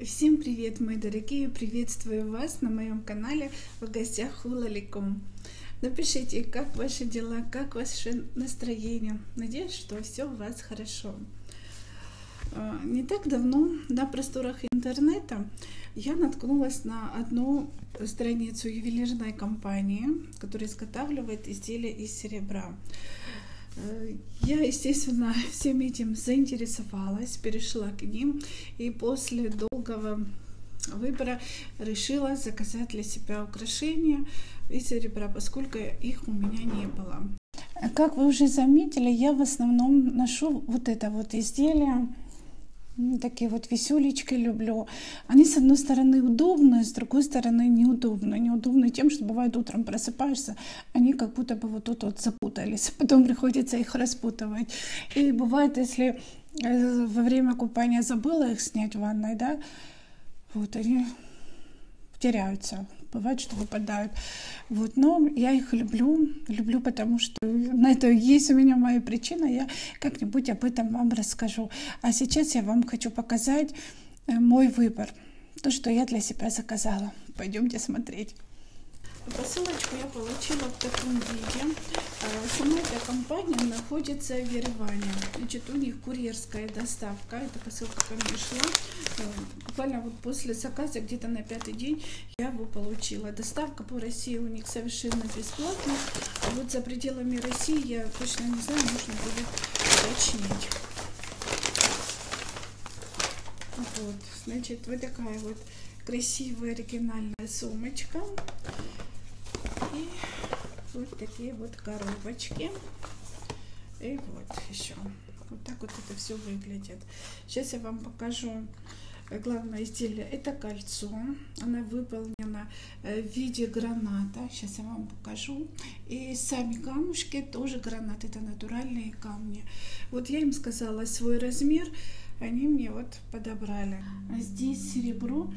Всем привет, мои дорогие! Приветствую вас на моем канале в гостях Хулаликом. Напишите, как ваши дела, как ваше настроение. Надеюсь, что все у вас хорошо. Не так давно на просторах интернета я наткнулась на одну страницу ювелирной компании, которая изготавливает изделия из серебра. Я, естественно, всем этим заинтересовалась, перешла к ним и после долгого выбора решила заказать для себя украшения из серебра, поскольку их у меня не было. Как вы уже заметили, я в основном ношу вот это вот изделие. Такие вот висюлечки люблю. Они, с одной стороны, удобные, с другой стороны, неудобные. Неудобные тем, что бывает утром просыпаешься, они как будто бы вот тут вот запутались. Потом приходится их распутывать. И бывает, если во время купания забыла их снять в ванной, да, вот они теряются. Бывает, что выпадают. Вот. Но я их люблю, потому что на это есть у меня моя причина. Я как-нибудь об этом вам расскажу. А сейчас я вам хочу показать мой выбор. То, что я для себя заказала. Пойдемте смотреть. Посылочку я получила в таком виде. Сама эта компания находится в Ереване. Значит, у них курьерская доставка. Эта посылка ко мне шла. Буквально вот после заказа, где-то на 5-й день, я его получила. Доставка по России у них совершенно бесплатная. А вот за пределами России я точно не знаю, нужно будет уточнить. Вот, значит, вот такая вот красивая оригинальная сумочка. И вот такие вот коробочки. И вот еще. Вот так вот это все выглядит. Сейчас я вам покажу главное изделие. Это кольцо. Она выполнена в виде граната. Сейчас я вам покажу. И сами камушки тоже гранат. Это натуральные камни. Вот я им сказала свой размер. Они мне вот подобрали. А здесь серебро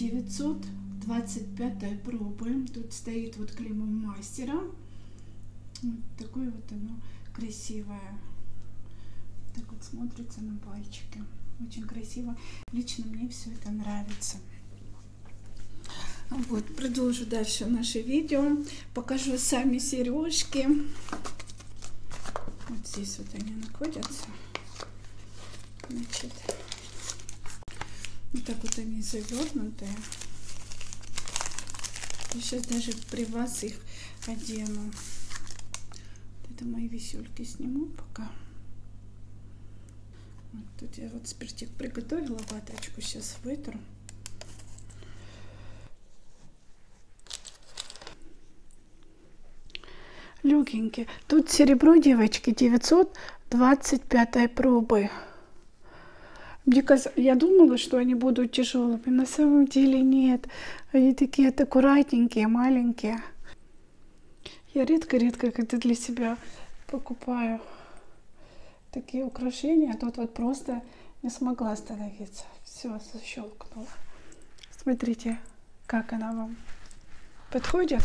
925 пробы. Тут стоит вот клеймо мастера. Вот такое вот оно красивое. Так вот смотрится на пальчике. Очень красиво. Лично мне все это нравится. Вот, продолжу дальше наше видео. Покажу сами сережки. Вот здесь вот они находятся. Значит, вот так вот они завернутые. Я сейчас даже при вас их одену. Вот это мои висюльки сниму пока. Вот тут я вот спиртик приготовила, ваточку сейчас вытру. Легенькие. Тут серебро, девочки, 925 пробы. Я думала, что они будут тяжелыми. На самом деле нет. Они такие аккуратненькие, маленькие. Я редко когда для себя покупаю такие украшения. А тут вот просто не смогла остановиться. Все, защелкнула. Смотрите, как она вам подходит.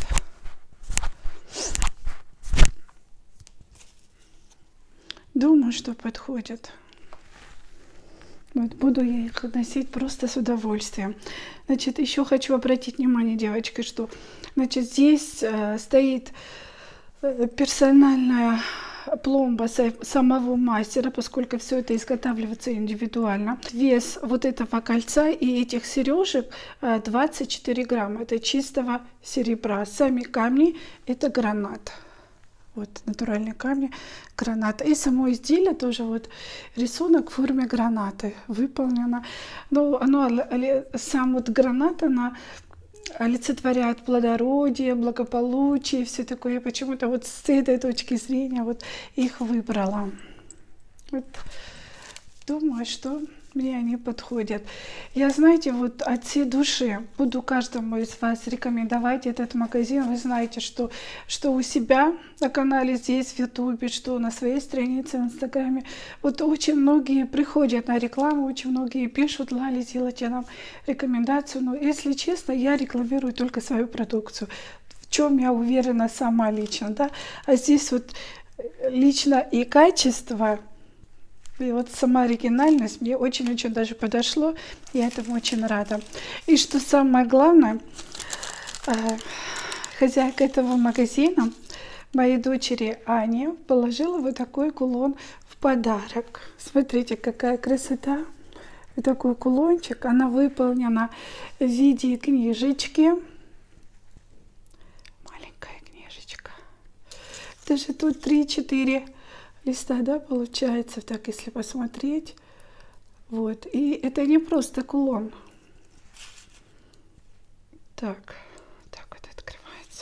Думаю, что подходит. Вот буду я их носить просто с удовольствием. Значит, еще хочу обратить внимание, девочки, что, значит, здесь стоит персональная пломба самого мастера, поскольку все это изготавливается индивидуально. Вес вот этого кольца и этих сережек 24 грамма. Это чистого серебра. Сами камни это гранат. Вот натуральные камни граната. И само изделие тоже вот рисунок в форме гранаты выполнено. Но сам вот гранат, она олицетворяет плодородие, благополучие, все такое. Я почему-то вот с этой точки зрения вот их выбрала. Вот. Думаю, что мне они подходят. Я, знаете, вот от всей души буду каждому из вас рекомендовать этот магазин. Вы знаете, что у себя на канале здесь, в Ютубе, что на своей странице в Инстаграме. Вот очень многие приходят на рекламу, очень многие пишут: Лали, сделайте нам рекомендацию. Но, если честно, я рекламирую только свою продукцию, в чем я уверена сама лично, да. А здесь вот лично и качество, И вот сама оригинальность мне очень-очень даже подошло. Я этому очень рада. И что самое главное, хозяйка этого магазина, моей дочери Ане, положила вот такой кулон в подарок. Смотрите, какая красота. Вот такой кулончик. Она выполнена в виде книжечки. Маленькая книжечка. Даже тут 3-4 листа, да, получается, так, если посмотреть. Вот. И это не просто кулон. Так, так вот открывается.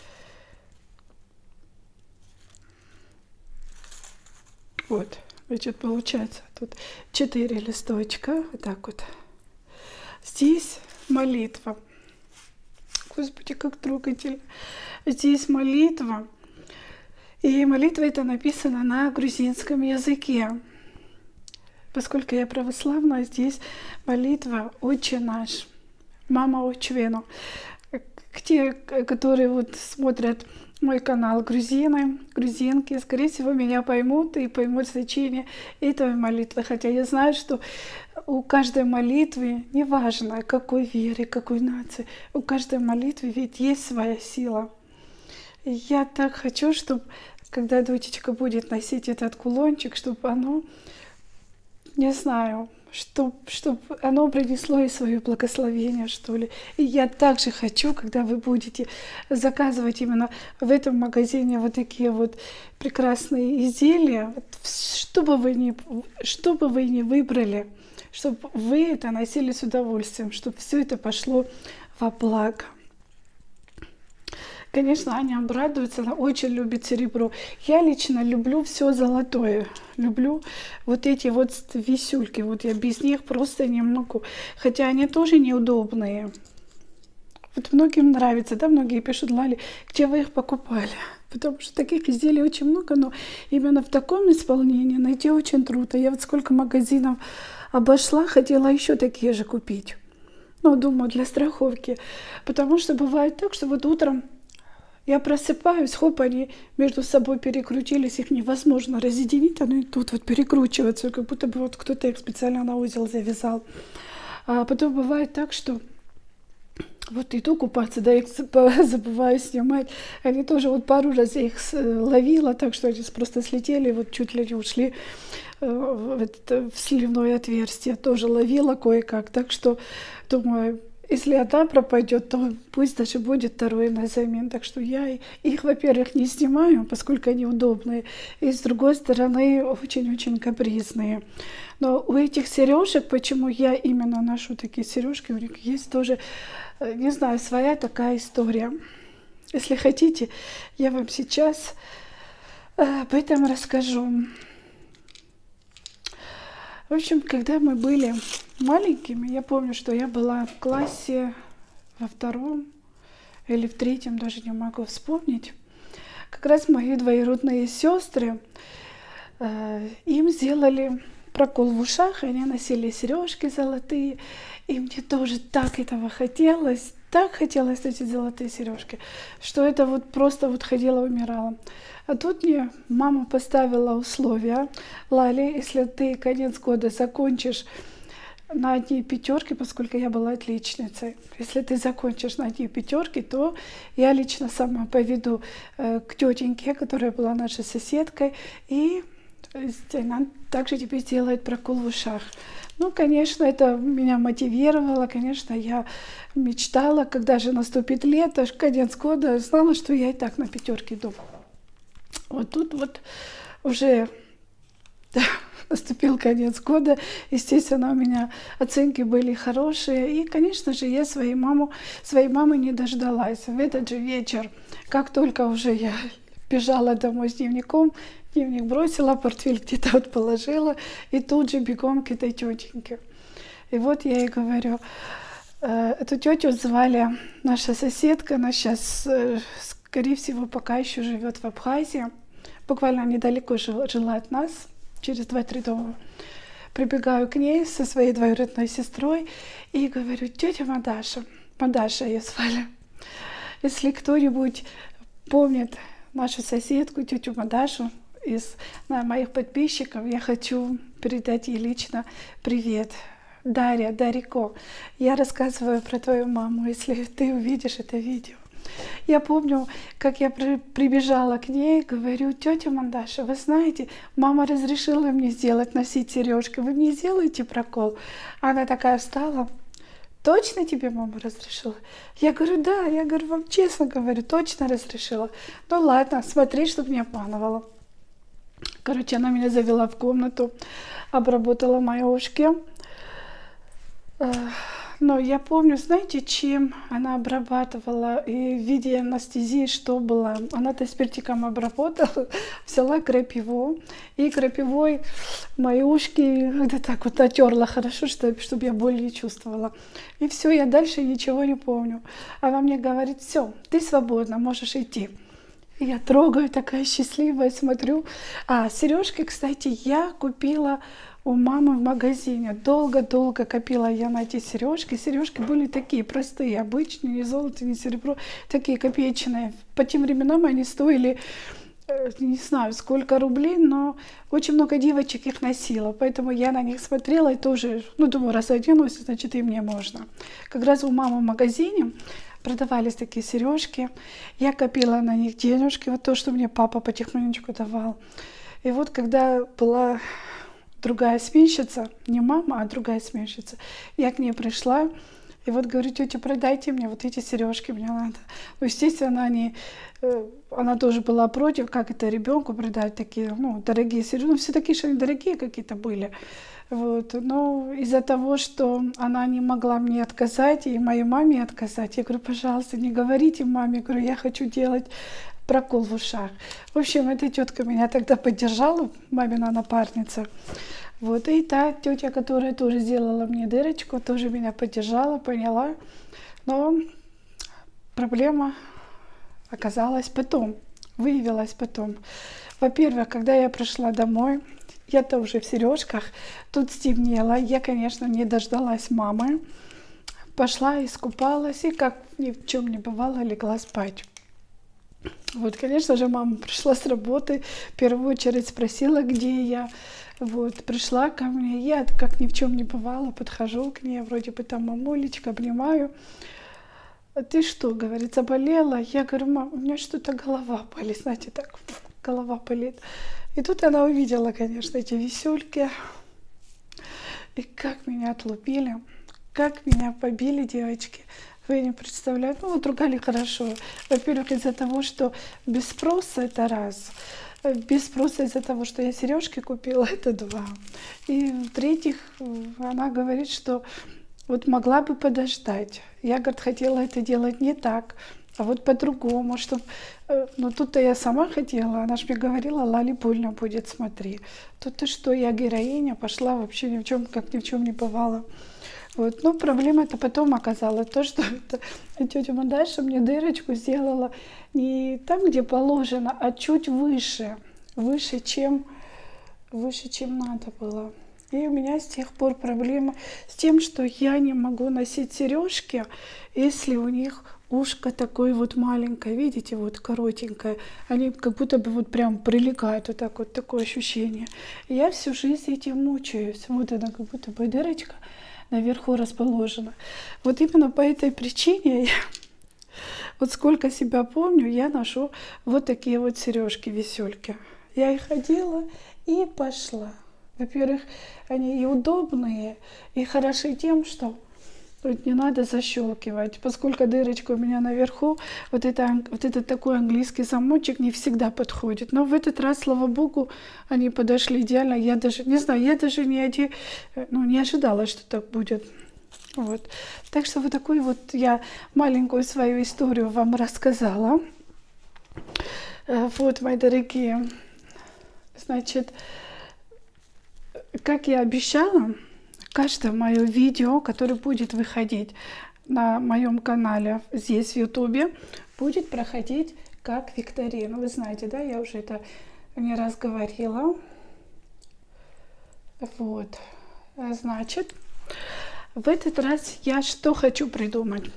Вот, значит, получается тут 4 листочка. Вот так вот. Здесь молитва. Господи, как трогательно. Здесь молитва. И молитва эта написана на грузинском языке. Поскольку я православная, здесь молитва «Отче наш», «Мама Очвену». Те, которые вот смотрят мой канал, грузины, грузинки, скорее всего, меня поймут и поймут значение этой молитвы. Хотя я знаю, что у каждой молитвы, неважно какой веры, какой нации, у каждой молитвы ведь есть своя сила. И я так хочу, чтобы, когда дочечка будет носить этот кулончик, чтобы оно, не знаю, чтобы оно принесло ей свое благословение, что ли. И я также хочу, когда вы будете заказывать именно в этом магазине вот такие вот прекрасные изделия, что бы вы ни выбрали, чтобы вы это носили с удовольствием, чтобы все это пошло во благо. Конечно, Аня обрадуется, она очень любит серебро. Я лично люблю все золотое. Люблю вот эти вот висюльки. Вот я без них просто не могу. Хотя они тоже неудобные. Вот многим нравится, да, многие пишут: Лали, где вы их покупали? Потому что таких изделий очень много, но именно в таком исполнении найти очень трудно. Я вот сколько магазинов обошла, хотела еще такие же купить. Ну, думаю, для страховки. Потому что бывает так, что вот утром я просыпаюсь, хоп, они между собой перекрутились, их невозможно разъединить, они тут вот перекручиваются, как будто бы вот кто-то их специально на узел завязал. А потом бывает так, что вот иду купаться, да, их забываю снимать. Они тоже вот пару раз я их ловила, так что они просто слетели, вот чуть ли не ушли в сливное отверстие. Тоже ловила кое-как, так что думаю, если одна пропадет, то пусть даже будет второй на замену. Так что я их, во-первых, не снимаю, поскольку они удобные. И с другой стороны, очень-очень капризные. Но у этих сережек, почему я именно ношу такие сережки, у них есть тоже, не знаю, своя такая история. Если хотите, я вам сейчас об этом расскажу. В общем, когда мы были маленькими, я помню, что я была в классе во 2 или в 3, даже не могу вспомнить. Как раз мои двоюродные сестры, им сделали прокол в ушах, они носили сережки золотые, и мне тоже так этого хотелось, так хотелось эти золотые сережки, что это вот просто вот ходила, умирала. А тут мне мама поставила условия: Лали, если ты конец года закончишь на одни 5, поскольку я была отличницей, если ты закончишь на одни 5, то я лично сама поведу к тетеньке, которая была нашей соседкой, и она также тебе сделает прокол в ушах. Ну, конечно, это меня мотивировало, конечно, я мечтала, когда же наступит лето, конец года, знала, что я и так на 5 иду. Вот тут вот уже наступил конец года, естественно, у меня оценки были хорошие, и, конечно же, я своей мамы не дождалась. В этот же вечер, как только уже я бежала домой с дневником, дневник бросила, портфель где-то вот положила, и тут же бегом к этой тетеньке. И вот я ей говорю, эту тетю звали наша соседка, она сейчас, скорее всего, пока еще живет в Абхазии, буквально недалеко жила от нас, через 2-3 дома. Прибегаю к ней со своей двоюродной сестрой и говорю: тетя Мадаша ее звали, если кто-нибудь помнит нашу соседку, тетю Мадашу, из моих подписчиков, я хочу передать ей лично привет. Дарья, Дарико, я рассказываю про твою маму, если ты увидишь это видео. Я помню, как я прибежала к ней, говорю: тетя Мандаша, вы знаете, мама разрешила мне носить сережки, вы мне сделаете прокол? Она такая встала: точно тебе мама разрешила? Я говорю: да, я говорю, вам честно говорю, точно разрешила. Ну ладно, смотри, чтобы не обманывала. Короче, она меня завела в комнату, обработала мои ушки. Но я помню, знаете, чем она обрабатывала, и в виде анестезии что было. Она спиртиком обработала, взяла крапиву, и крапивой мои ушки вот так вот натерла хорошо, чтобы я боль не чувствовала. И все, я дальше ничего не помню. Она мне говорит: все, ты свободна, можешь идти. И я трогаю, такая счастливая, смотрю. Сережки, кстати, я купила у мамы в магазине. Долго-долго копила я на эти сережки. Сережки были такие простые, обычные, не золото, не серебро, такие копеечные. По тем временам они стоили, не знаю, сколько рублей, но очень много девочек их носило. Поэтому я на них смотрела и тоже, думаю, раз оденусь, значит, и мне можно. Как раз у мамы в магазине продавались такие сережки. Я копила на них денежки, вот то, что мне папа потихонечку давал. И вот когда была другая сменщица, не мама, а другая сменщица, я к ней пришла и вот говорю: тетя, продайте мне вот эти сережки, мне надо. Ну, естественно, она тоже была против, как это ребенку продать такие, дорогие сережки. Все такие, что они дорогие какие-то были. Вот. Но из-за того, что она не могла мне отказать и моей маме отказать, я говорю: пожалуйста, не говорите маме, говорю, я хочу делать прокол в ушах. В общем, эта тетка меня тогда поддержала, мамина напарница. Вот. И та тетя, которая тоже сделала мне дырочку, тоже меня поддержала, поняла. Но проблема оказалась потом, выявилась потом. Во-первых, когда я пришла домой, я-то уже в сережках, тут стемнело, я, конечно, не дождалась мамы. Пошла, искупалась и, как ни в чем не бывало, легла спать. Вот, конечно же, мама пришла с работы, в первую очередь спросила, где я. Вот, пришла ко мне, я, как ни в чем не бывало, подхожу к ней, вроде бы там мамулечка, обнимаю. А ты что, говорит, заболела? Я говорю: мам, у меня что-то голова болит, знаете, так, голова болит. И тут она увидела, конечно, эти висюльки. И как меня отлупили, как меня побили девочки. Вы не представляете. Ругали хорошо. Во-первых, из-за того, что без спроса, это раз. Без спроса из-за того, что я сережки купила, это два. И в-третьих, она говорит, что вот могла бы подождать. Я, говорит, хотела это делать не так, а вот по-другому, чтобы... Но тут-то я сама хотела, она же мне говорила: Лали, больно будет, смотри. Тут-то что, я героиня, пошла вообще ни в чем, как ни в чем не бывало. Вот. Но проблема-то потом оказалась то, что тетя Мандаша мне дырочку сделала не там, где положено, а чуть выше, выше, чем надо было. И у меня с тех пор проблема с тем, что я не могу носить сережки, если у них ушко такое вот маленькое, видите, вот коротенькое. Они как будто бы вот прям прилегают, вот так вот, такое ощущение. И я всю жизнь этим мучаюсь. Вот она как будто бы дырочка наверху расположена. Вот именно по этой причине, вот сколько себя помню, я ношу вот такие вот сережки-висюльки. Я их одела и пошла. Во-первых, они и удобные, и хороши тем, что тут не надо защелкивать, поскольку дырочка у меня наверху, вот этот такой английский замочек не всегда подходит. Но в этот раз, слава богу, они подошли идеально. Я даже не знаю, я даже не ожидала, что так будет. Вот. Так что вот такую вот я маленькую свою историю вам рассказала. Вот, мои дорогие, значит, как я обещала, каждое мое видео, которое будет выходить на моем канале здесь в Ютубе, будет проходить как викторина. Вы знаете, да, я уже это не раз говорила. Вот, значит, в этот раз я что хочу придумать?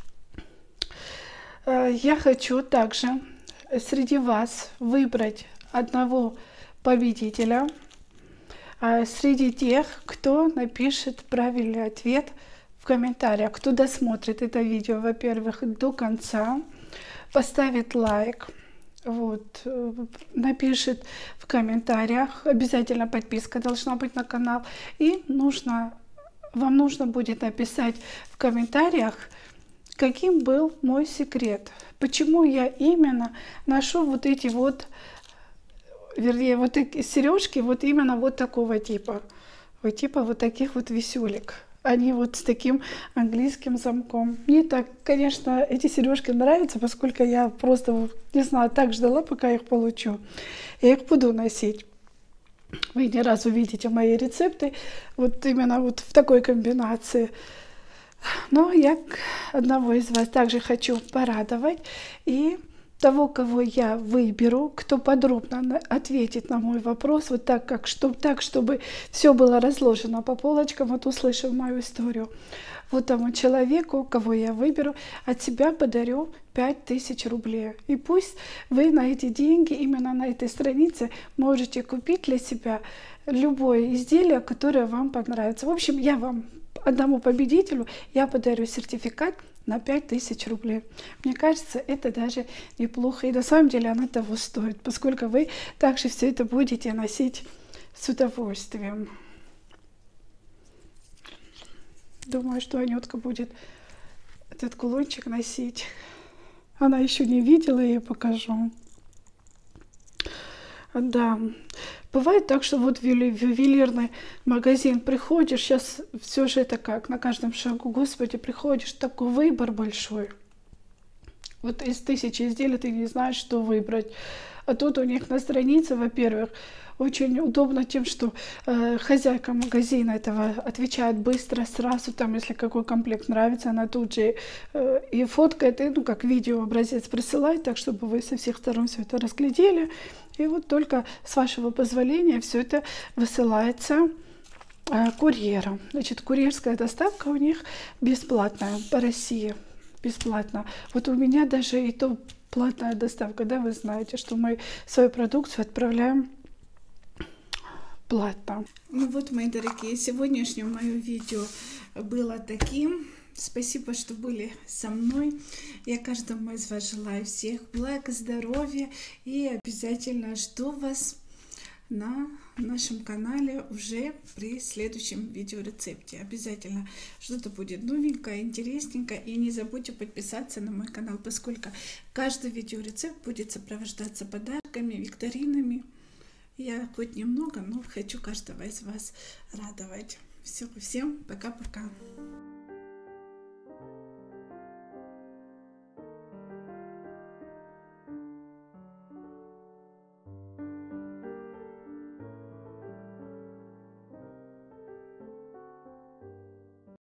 Я хочу также среди вас выбрать одного победителя среди тех, кто напишет правильный ответ в комментариях, кто досмотрит это видео, во-первых, до конца, поставит лайк, вот, напишет в комментариях, обязательно подписка должна быть на канал, и вам нужно будет написать в комментариях, каким был мой секрет, почему я именно ношу вот эти вот, вернее, вот эти сережки вот именно вот такого типа, вот таких вот висюлек. Они вот с таким английским замком. Мне так, конечно, эти сережки нравятся, поскольку я просто, не знаю, так ждала, пока их получу. Я их буду носить. Вы не раз увидите мои рецепты вот именно вот в такой комбинации. Но я одного из вас также хочу порадовать. И того, кого я выберу, кто подробно ответит на мой вопрос, вот так, чтобы все было разложено по полочкам, вот услышав мою историю. Вот тому человеку, кого я выберу, от себя подарю 5000 рублей. И пусть вы на эти деньги, именно на этой странице, можете купить для себя любое изделие, которое вам понравится. В общем, я вам, одному победителю, я подарю сертификат на 5000 рублей. Мне кажется, это даже неплохо. И на самом деле оно того стоит, поскольку вы также все это будете носить с удовольствием. Думаю, что Анютка будет этот кулончик носить. Она еще не видела, я ей покажу. Да. Бывает так, что вот в ювелирный магазин приходишь, сейчас все же это как на каждом шагу, Господи, приходишь, такой выбор большой. Вот из 1000 изделий ты не знаешь, что выбрать. А тут у них на странице, во-первых, очень удобно тем, что хозяйка магазина этого отвечает быстро, сразу, там, если какой комплект нравится, она тут же и фоткает, и, ну, как видео образец присылает, так, чтобы вы со всех сторон все это разглядели. И вот только с вашего позволения все это высылается курьером. Значит, курьерская доставка у них бесплатная по России. Бесплатно. Вот у меня даже и то платная доставка, да, вы знаете, что мы свою продукцию отправляем платно. Ну вот, мои дорогие, сегодняшнее мое видео было таким. Спасибо, что были со мной. Я каждому из вас желаю всех благ, здоровья и обязательно жду вас на нашем канале уже при следующем видеорецепте. Обязательно что-то будет новенькое, интересненькое. И не забудьте подписаться на мой канал, поскольку каждый видеорецепт будет сопровождаться подарками, викторинами. Я хоть немного, но хочу каждого из вас радовать. Все, всем пока-пока.